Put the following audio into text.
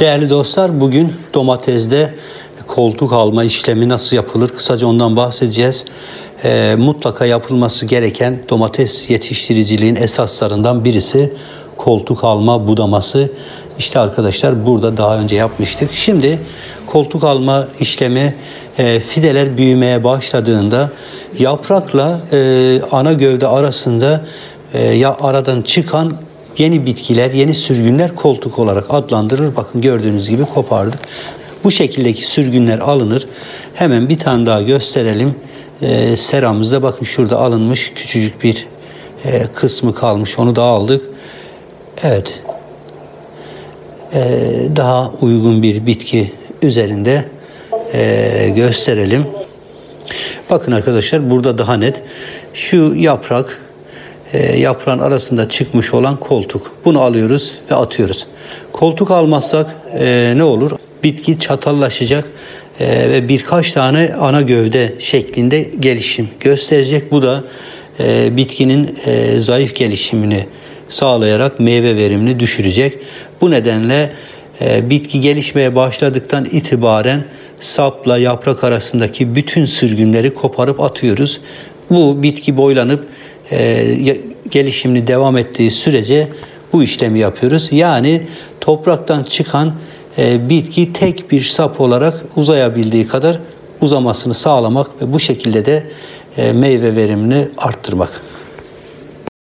Değerli dostlar, bugün domatesde koltuk alma işlemi nasıl yapılır? Kısaca ondan bahsedeceğiz. Mutlaka yapılması gereken domates yetiştiriciliğin esaslarından birisi koltuk alma budaması. İşte arkadaşlar burada daha önce yapmıştık. Şimdi koltuk alma işlemi fideler büyümeye başladığında yaprakla ana gövde arasında aradan çıkan yeni bitkiler, yeni sürgünler koltuk olarak adlandırılır. Bakın gördüğünüz gibi kopardık. Bu şekildeki sürgünler alınır. Hemen bir tane daha gösterelim. Seramızda bakın şurada alınmış küçücük bir kısmı kalmış. Onu da aldık. Evet. Daha uygun bir bitki üzerinde gösterelim. Bakın arkadaşlar burada daha net. Şu yaprak, yaprağın arasında çıkmış olan koltuk. Bunu alıyoruz ve atıyoruz. Koltuk almazsak ne olur? Bitki çatallaşacak ve birkaç tane ana gövde şeklinde gelişim gösterecek. Bu da bitkinin zayıf gelişimini sağlayarak meyve verimini düşürecek. Bu nedenle bitki gelişmeye başladıktan itibaren sapla yaprak arasındaki bütün sürgünleri koparıp atıyoruz. Bu bitki boylanıp gelişimini devam ettiği sürece bu işlemi yapıyoruz. Yani topraktan çıkan bitki tek bir sap olarak uzayabildiği kadar uzamasını sağlamak ve bu şekilde de meyve verimini arttırmak.